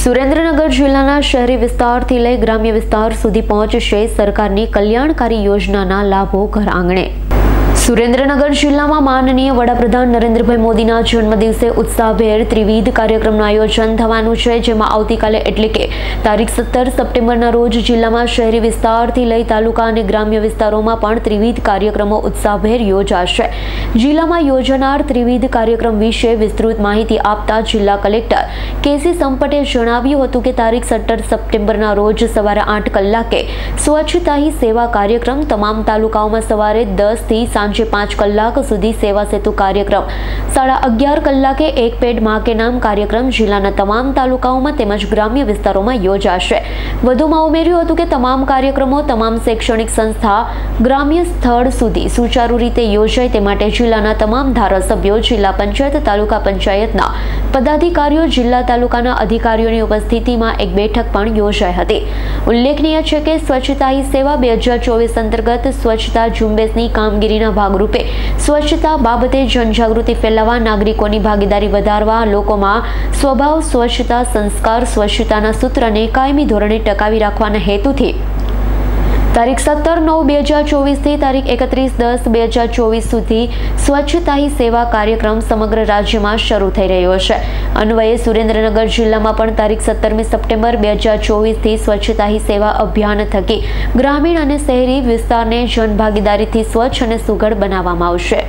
સુરેન્દ્રનગર જિલ્લાના શહેરી વિસ્તારથી લઈ ગ્રામ્ય વિસ્તાર સુધી પહોંચશે સરકારની કલ્યાણકારી યોજનાના લાભો ઘર આંગણે। સુરેન્દ્રનગર જિલ્લામાં માનનીય વડાપ્રધાન નરેન્દ્રભાઈ મોદીના જન્મદિવસે ઉત્સાહભેર ત્રિવિધ કાર્યક્રમનું આયોજન થવાનું છે, જેમાં આવતીકાલે એટલે કે તારીખ 17 સપ્ટેમ્બરના રોજ જિલ્લામાં શહેરી વિસ્તારથી લઈ તાલુકા અને ગ્રામ્ય વિસ્તારોમાં પણ ત્રિવિધ કાર્યક્રમો ઉત્સાહભેર યોજાશે। જિલ્લામાં યોજાનાર ત્રિવિધ કાર્યક્રમ વિશે વિસ્તૃત માહિતી આપતા જિલ્લા કલેક્ટર કેસી સંપટે જણાવ્યું હતું કે તારીખ 17 સપ્ટેમ્બરના રોજ સવારે 8 કલાકે સ્વચ્છતા હી સેવા કાર્યક્રમ તમામ તાલુકાઓમાં સવારે 10 થી સાંજે 5 કલાક સુધી સેવા સેતુ કાર્યક્રમ, 11:30 કલાકે એક પેડ માં કે નામ કાર્યક્રમ જિલ્લાના તમામ તાલુકાઓમાં તેમજ ગ્રામ્ય વિસ્તારોમાં યોજાશે। વધુમાં ઉમેર્યું હતું કે તમામ કાર્યક્રમો તમામ શૈક્ષણિક સંસ્થા ગ્રામ્ય સ્થળ સુધી સુચારુ રીતે યોજાય તે માટે જિલ્લાના તમામ ધારાસભ્યો, જિલ્લા પંચાયત, તાલુકા પંચાયતના પદાધિકારીઓ, જિલ્લા તાલુકાના અધિકારીઓની ઉપસ્થિતિમાં એક બેઠક પણ યોજાઈ હતી। ઉલ્લેખનીય છે કે સ્વચ્છતા હી સેવા 2024 અંતર્ગત સ્વચ્છતા ઝુંબેશની કામગીરીના ભાગરૂપે સ્વચ્છતા બાબતે જનજાગૃતિ ફેલાવવા, નાગરિકોની ભાગીદારી વધારવા, લોકોમાં સ્વભાવ સ્વચ્છતા સંસ્કાર સ્વચ્છતાના સૂત્રને કાયમી ધોરણે ટકાવી રાખવાના હેતુથી તારીખ 17/9/2024 થી તારીખ 31/10/2024 સુધી સ્વચ્છતા હી સેવા કાર્યક્રમ સમગ્ર રાજ્યમાં શરૂ થઈ રહ્યો છે। અન્વયે સુરેન્દ્રનગર જિલ્લામાં પણ તારીખ 17મી સપ્ટેમ્બર 2024 થી સ્વચ્છતા હી સેવા અભિયાન થકી ગ્રામીણ અને શહેરી વિસ્તારને જનભાગીદારીથી સ્વચ્છ અને સુઘડ બનાવવામાં આવશે।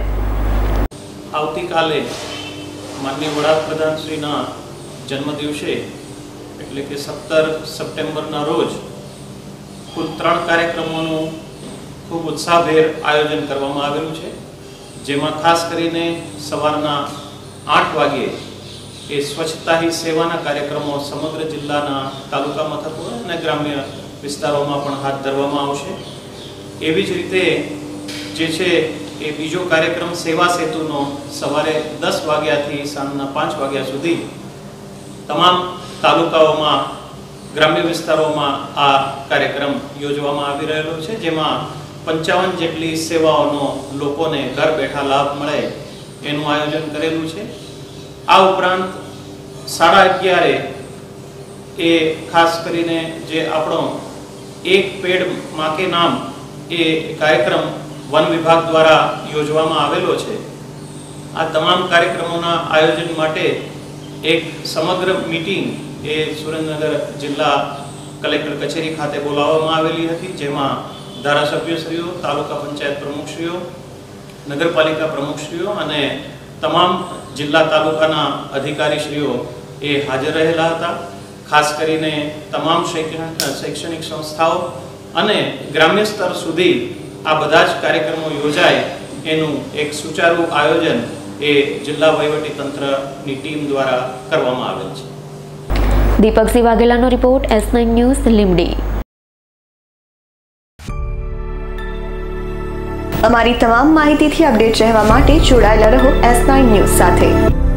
આવતીકાલે માનનીય વડાપ્રધાન શ્રીના જન્મદિવસે એટલે કે 17 સપ્ટેમ્બરના રોજ કુલ 3 કાર્યક્રમોનું ખૂબ ઉત્સાહભેર આયોજન કરવામાં આવેલું છે, જેમાં ખાસ કરીને સવારના 8 વાગ્યે એ સ્વચ્છતા હી સેવાના કાર્યક્રમો સમગ્ર જિલ્લાના તાલુકા મથકો અને ગ્રામ્ય વિસ્તારોમાં પણ હાથ ધરવામાં આવશે। એવી જ રીતે જે છે એ બીજો કાર્યક્રમ સેવા સેતુનો સવારે 10 વાગ્યાથી સાંજના 5 વાગ્યા સુધી તમામ તાલુકાઓમાં ગ્રામ્ય વિસ્તારોમાં આ કાર્યક્રમ યોજવામાં આવી રહ્યો છે, જેમાં 55 જેટલી સેવાઓનો લોકોને ઘર બેઠા લાભ મળે એનું આયોજન કરેલું છે। આ ઉપરાંત 11:30 એ ખાસ કરીને જે આપણો એક પેડ માં કે નામ એ કાર્યક્રમ વન વિભાગ દ્વારા યોજવામાં આવેલો છે। આ તમામ કાર્યક્રમોના આયોજન માટે એક સમગ્ર મીટિંગ એ સુરેન્દ્રનગર જિલ્લા કલેક્ટર કચેરી ખાતે બોલાવવામાં આવેલી હતી, જેમાં ધારાસભ્યશ્રીઓ, તાલુકા પંચાયત પ્રમુખશ્રીઓ, નગરપાલિકા પ્રમુખશ્રીઓ અને તમામ જિલ્લા તાલુકાના અધિકારીશ્રીઓ એ હાજર રહેલા હતા। ખાસ કરીને તમામ શૈક્ષણિક સંસ્થાઓ અને ગ્રામ્ય સ્તર સુધી આ બધા જ કાર્યક્રમો યોજાય એનું એક સુચારુ આયોજન એ જિલ્લા વહીવટી તંત્રની ટીમ દ્વારા કરવામાં આવેલ છે। દીપકસિંહ વાઘેલાનો રિપોર્ટ, S9 ન્યૂઝ, લીંબડી। અમારી તમામ માહિતીથી અપડેટ રહેવા માટે જોડાયેલા રહો S9 ન્યૂઝ સાથે।